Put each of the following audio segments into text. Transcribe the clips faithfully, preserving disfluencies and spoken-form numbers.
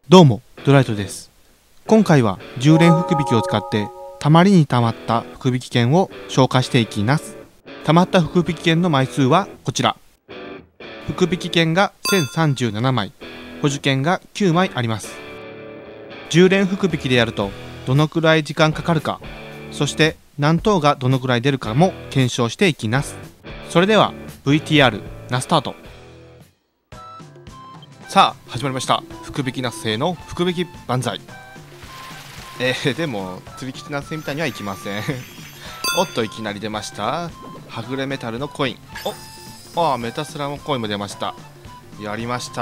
どうも、ドライトです。今回はじゅう連福引きを使ってたまりにたまった福引券を消化していきます。たまった福引券の枚数はこちら。福引券がせんさんじゅうななまい、補助券がきゅうまいあります。じゅう連福引きでやるとどのくらい時間かかるか、そして何等がどのくらい出るかも検証していきます。それでは ブイティーアール なスタート。さあ始まりました。福引きなっせいの福引き万歳。えー、でも釣り吉なっせいみたいにはいきませんおっと、いきなり出ました。はぐれメタルのコイン。おあメタスラのコインも出ました。やりました。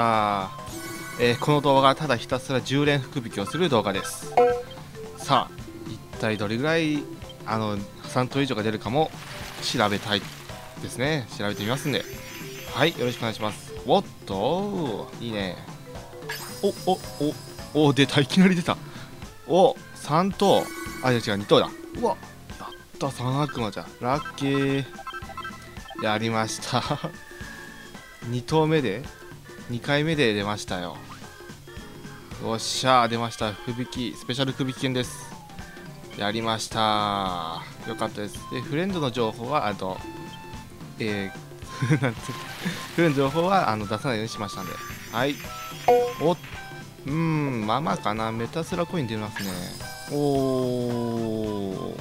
えー、この動画はただひたすらじゅう連福引きをする動画です。さあ一体どれぐらいあのさん等以上が出るかも調べたいですね。調べてみますんで、はい、よろしくお願いします。おっといいね。おおおお出た。いきなり出た。おさん等、あ、いや違うに等だ。うわやったさん悪魔じゃん。ラッキー。やりましたに等目でにかいめで出ましたよ。よっしゃー出ました。福引きスペシャル福引き券です。やりました。よかったです。でフレンドの情報はあとえーなんてフレンドの情報はあの出さないようにしましたんで、はい。おうーんまあまあかな。メタスラコイン出ますね。おお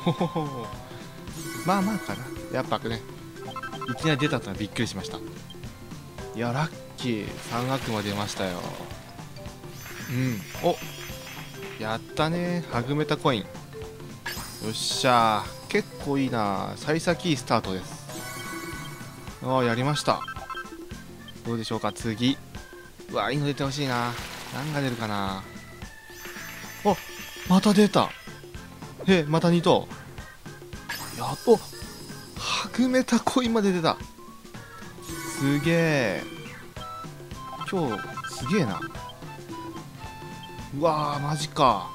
まあまあかな。やっぱねいきなり出たとはびっくりしました。いやラッキー。さん悪魔出ましたよ。うんおやったね。ハグメタコイン。よっしゃー結構いいな。幸先スタートです。ああやりました。どうでしょうか次。うわいいの出てほしいな。何が出るかな。あまた出た。へまたに等。やっとハグメタコインまで出た。すげえ。今日すげえな。うわーマジか。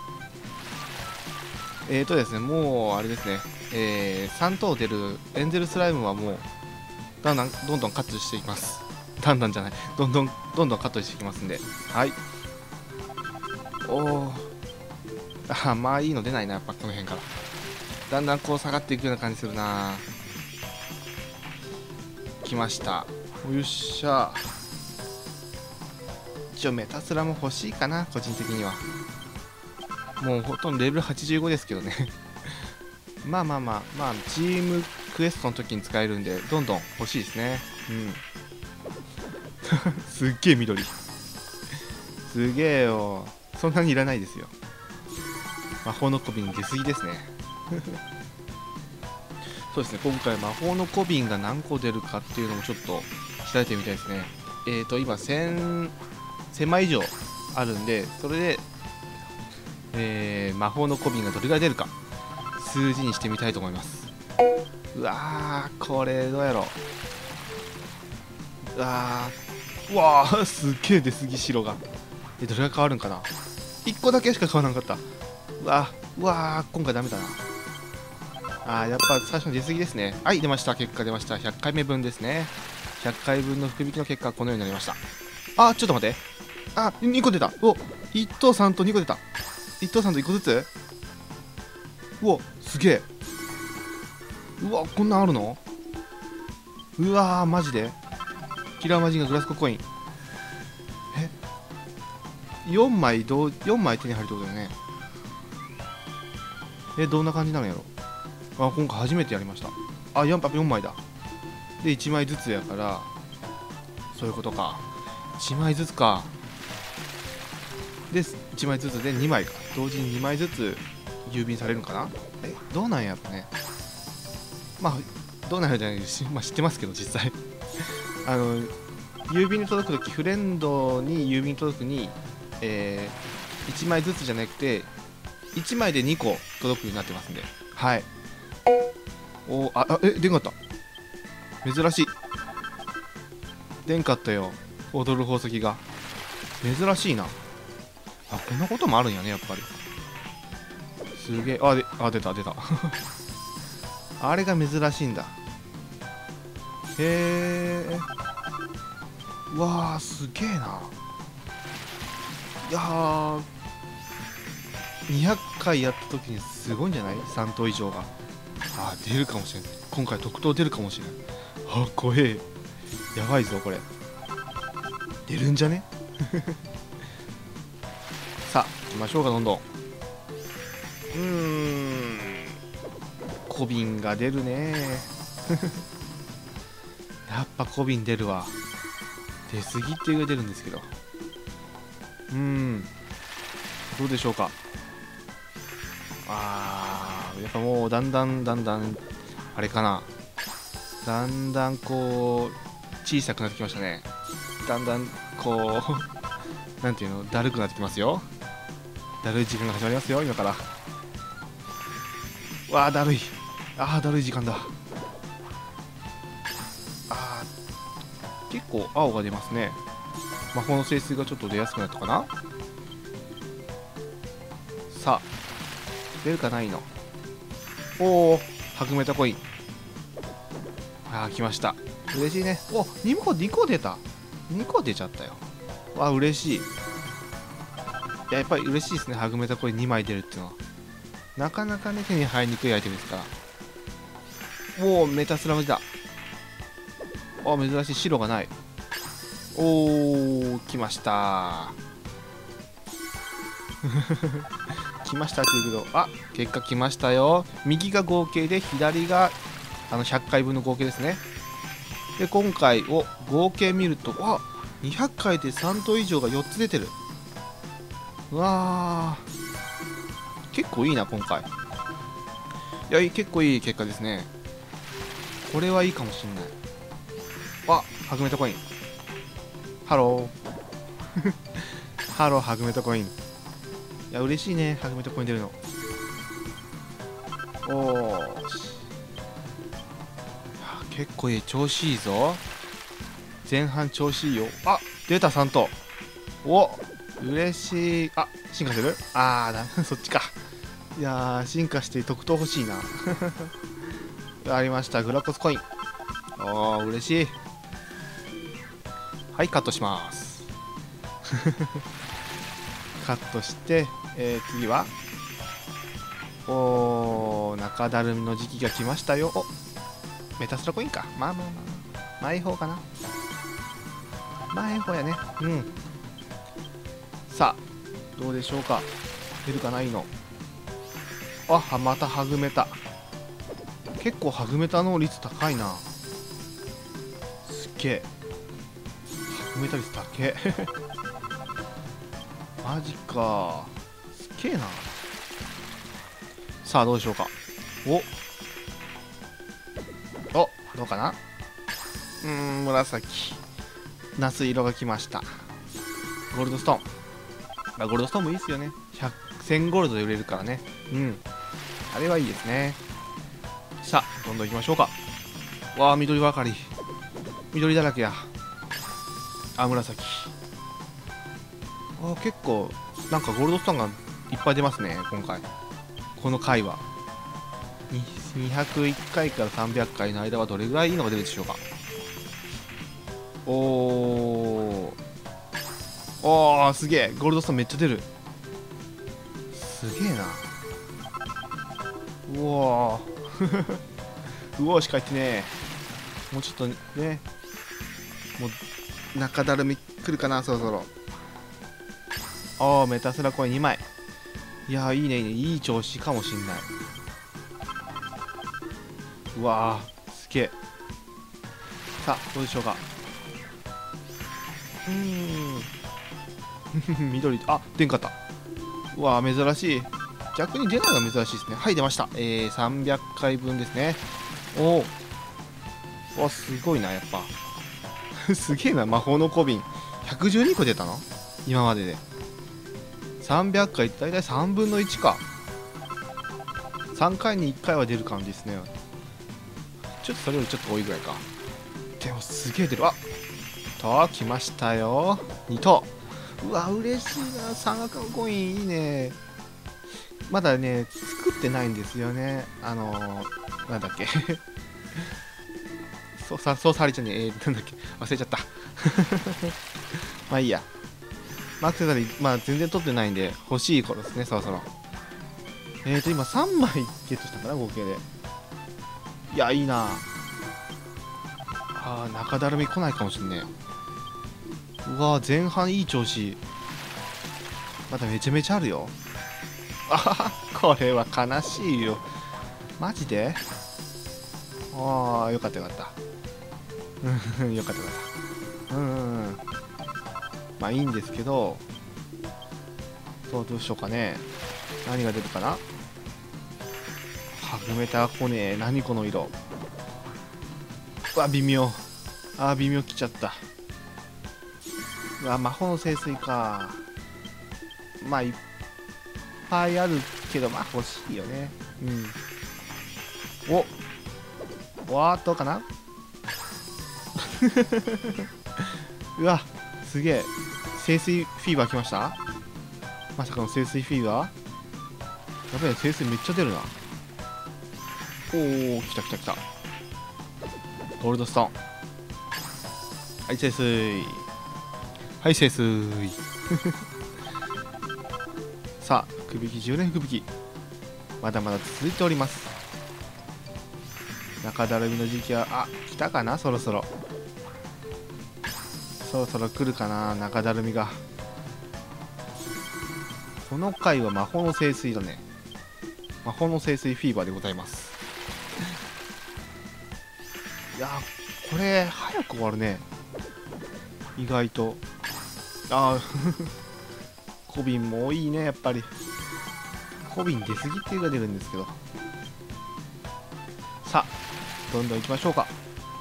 えーとですねもうあれですね、えー、さん等出るエンゼルスライムはもうだんだんどんどんカットしていきます。だんだんじゃないどんどんどんどんカットしていきますんで、はい。おおあまあいいの出ないな。やっぱこの辺からだんだんこう下がっていくような感じするな。来ました。よっしゃ。一応メタスラも欲しいかな個人的には。もうほとんどレベルはちじゅうごですけどねまあまあまあまあチームクエストの時に使えるんでどんどん欲しいですね。うんすっげえ緑すげえよ。そんなにいらないですよ。魔法の小瓶出過ぎですねそうですね今回魔法の小瓶が何個出るかっていうのもちょっと調べてみたいですね。えーと今せんまい以上あるんで、それで、えー、魔法の小瓶がどれぐらい出るか数字にしてみたいと思います。うわーこれどうやろう。うわーうわーすっげえ出過ぎ白が。えどれが変わるんかな。いっこだけしか変わらなかった。うわーうわー今回ダメだな。あーやっぱ最初の出過ぎですね。はい出ました。結果出ました。ひゃっかいめ分ですね。ひゃっかいぶんの福引きの結果はこのようになりました。あーちょっと待って。あにこ出た。おいち等さん等にこ出た。いち等さん等いっこずつ。うわすげえ。うわこんなんあるの。うわーマジでキラーマジンガグラスココイン。えよんまいどうよんまい手に入るってことだよね。えどんな感じなのやろ。あ今回初めてやりました。あやっぱよんまいだ。でいちまいずつやからそういうことか。いちまいずつか。でいちまいずつでにまいか。同時ににまいずつ郵便されるのかな。えどうなんやろね。まあどうなんやろじゃないし、まあ、知ってますけど実際あの郵便に届くときフレンドに郵便届くに、えー、いちまいずつじゃなくていちまいでにこ届くようになってますんで、はい。おああえ出んかった。珍しい。出んかったよ踊る宝石が。珍しいな。あこんなこともあるんやねやっぱり。すげえ。あであ出た出たあれが珍しいんだ。へえ。うわーすげえな。 いやーにひゃっかいやった時にすごいんじゃない？ さん 頭以上が。あー出るかもしれない。今回特等出るかもしれない。あー怖え。やばいぞこれ。出るんじゃねさあ行きましょうか。どんどん。うーんコビンが出るねやっぱコビン出るわ。出過ぎっていうが出るんですけど、うーんどうでしょうか。あーやっぱもうだんだんだんだんあれかな、だんだんこう小さくなってきましたね。だんだんこうなんていうの、だるくなってきますよ。だるい時間が始まりますよ今から。わあだるい。ああだるい時間だ。あー結構青が出ますね。魔法の性質がちょっと出やすくなったかな。さあ出るかないの。おおはぐめたコイン。ああ来ました。嬉しいね。おにこにこ出た。にこ出ちゃったよ。わあ嬉しい。いややっぱり嬉しいですね。はぐめたコインにまい出るっていうのはなかなかね手に入りにくいアイテムですから。もうメタスラムジだ。あ珍しい。白がない。おー来ました来ましたって言うけど、あ結果来ましたよ。右が合計で左があのひゃっかいぶんの合計ですね。で今回を合計見ると、わにひゃっかいでさん頭以上がよっつ出てる。うわー結構いいな今回。いや結構いい結果ですね。これはいいかもしんない。あはぐめたコイン。ハローハローはぐめたコイン。いや嬉しいねはぐめたコイン出るの。おーし、いや結構いい。調子いいぞ。前半調子いいよ。あ出たさん頭。お嬉しい。あ進化する。あーだそっちか。いやー進化して特等欲しいなありましたグラコスコイン。おー嬉しい。はいカットしますカットして、えー、次はおー中だるみの時期が来ましたよ。おメタスラコインか。まあまあまあ前方かな。前方やね。うんさあどうでしょうか。出るかないの。あまたはぐめた。結構はぐめたの率高いな。すっげえはぐめた率高えマジかすっげえな。さあどうでしょうか。おおどうかな。うーん紫ナス色が来ました。ゴールドストーン。あゴールドストーンもいいですよね。ひゃく せんゴールドで売れるからね。うんあれはいいですね。さあどんどんいきましょうか。わあ緑ばかり。緑だらけや。あ紫。あ結構なんかゴールドストーンがいっぱい出ますね今回。この回はにひゃくいっかいからさんびゃっかいの間はどれぐらいいいのが出るでしょうか。おーおーすげえゴールドストーンめっちゃ出る。すげえな。うおーうおーしか言ってねえ。もうちょっとねもう中だるみ来るかなそろそろ。ああメタスラコインにまい。いやーいいねいいねいい調子かもしんない。うわーすげえ。さあどうでしょうか。うーん緑あ出んかった。うわー珍しい。逆に出ないのが珍しいですね。はい出ました。えー、さんびゃっかいぶんですね。おおわすごいなやっぱすげえな魔法の小瓶ひゃくじゅうにこ出たの今までで。さんびゃっかいだいたいさんぶんのいちか。さんかいにいっかいは出る感じですね。ちょっとそれよりちょっと多いぐらいか。でもすげえ出る。あと来ましたよに頭。うわ嬉しいな。三角コインいいね。まだね作ってないんですよね。あのー、なんだっけそうさそうさりちゃんにえー、なんだっけ忘れちゃったまあいいや。 まあ、アクセサリー、まあ、全然取ってないんで欲しい頃ですね、そろそろ。えーと今さんまいゲットしたかな、合計で。いや、いいなあ。中だるみ来ないかもしんねえ。うわー、前半いい調子。まだめちゃめちゃあるよ。あはは、これは悲しいよ。マジで。ああ、よかったよかった。うん、よかったよかった。うん。まあいいんですけど、そう、どうしようかね。何が出るかな。はぐめた来ねえ。何この色。うわ、微妙。あー、微妙来ちゃった。うわ、魔法の聖水か。まあいっぱいあるけど、まあ欲しいよね。うん。お、わーっとかな。うわ、すげえ。聖水フィーバー来ました。まさかの聖水フィーバー。やべえ、聖水めっちゃ出るな。おお、来た来た来た。ゴールドストーン。はい、聖水。はい、聖水。さあ、福引きじゅうねん福引き。まだまだ続いております。中だるみの時期は、あ、来たかな、そろそろ。そろそろ来るかな、中だるみが。この回は魔法の聖水だね。魔法の聖水フィーバーでございます。いやー、これ早く終わるね、意外と。ああコビンもいいね、やっぱり。コビン出過ぎっていうのが出るんですけど。さあ、どんどん行きましょうか。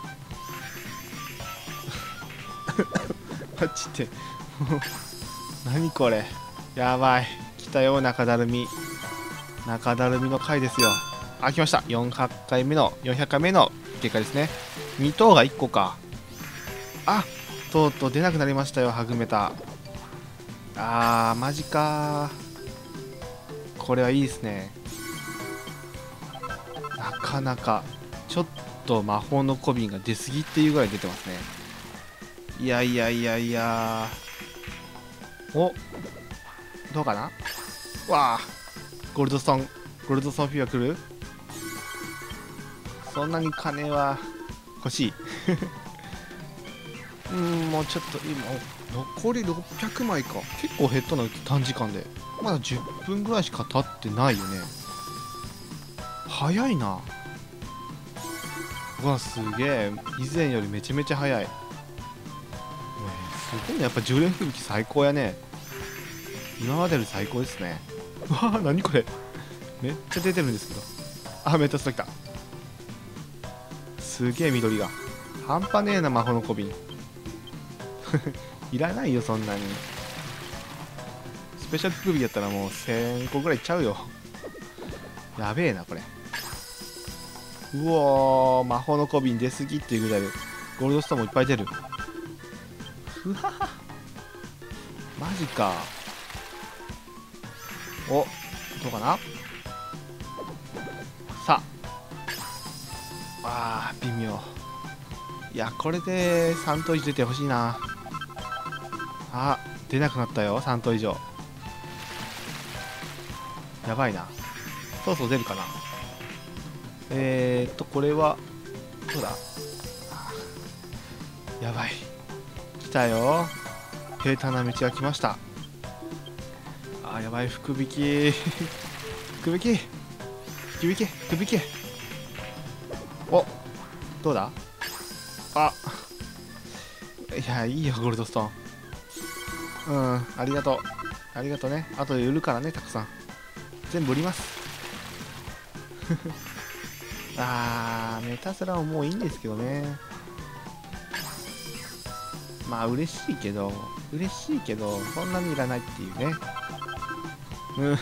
マジで何これ、やばい。来たよ、中だるみ。中だるみの回ですよ。あ、来ました。よんひゃっかいめのよんひゃっかいめの結果ですね。に等がいっこか。あ、とうとう出なくなりましたよ、はぐめた。あー、マジかー。これはいいですね。なかなかちょっと魔法のコビンが出過ぎっていうぐらい出てますね。いやいやいやいや。お、どうかな。わあ、ゴールドストーン、ゴールドストーンフィーバー来る。そんなに金は欲しい。うん、もうちょっと今残りろっぴゃくまいか。結構減ったな、短時間で。まだじゅっぷんぐらいしか経ってないよね。早いな。うわ、すげえ。以前よりめちゃめちゃ早い。すごいね、やっぱじゅうねん福引き最高やね。今までより最高ですね。うわあ、何これ、めっちゃ出てるんですけど。あ、メタスタ来た。すげえ緑が半端ねえな、魔法のコビン。いらないよ、そんなに。スペシャル福引きやったらもうせんこぐらいいっちゃうよ。やべえなこれ。うおー、魔法のコビン出すぎっていうぐらいでゴールドストーンもいっぱい出る。ふわは、マジか。お、どうかな。さあ、あー、微妙。いや、これでさん等以上出てほしいな。あ、出なくなったよ、さん等以上。やばいな。そろそろ出るかな。えーっとこれはどうだ。やばい、来たよ。平坦な道が来ました。あー、やばい、福引き福引き福引き福引き。お、どうだ。あ、いや、いいよ、ゴールドストーン。うん、ありがとうありがとうね。あとで売るからね、たくさん全部売ります。あー、メタスラはもういいんですけどね。まあ嬉しいけど嬉しいけどそんなにいらないっていうね。うん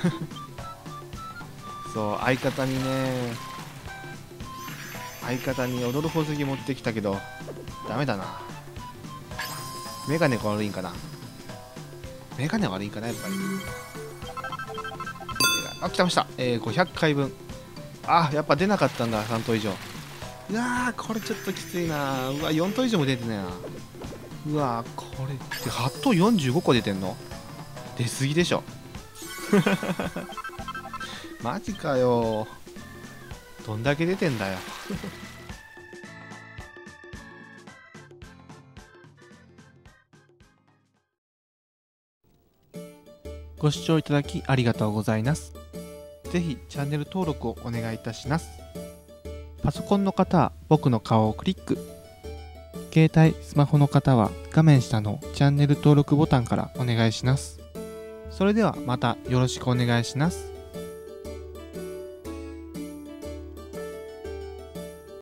そう、相方にね、相方に踊る宝石持ってきたけどダメだな。メガネが悪いんかな。メガネ悪いんかな、やっぱり。あ、来ました。えー、ごひゃっかいぶん。あ、やっぱ出なかったんだ、さん等以上。うわー、これちょっときついな。うわ、よん等以上も出てないな。うわー、これってはち等よんじゅうごこ出てんの。 出過ぎでしょマジかよ。どんだけ出てんだよご視聴いただきありがとうございます。ぜひチャンネル登録をお願いいたします。パソコンの方は僕の顔をクリック。携帯、スマホの方は画面下のチャンネル登録ボタンからお願いします。それではまたよろしくお願いします。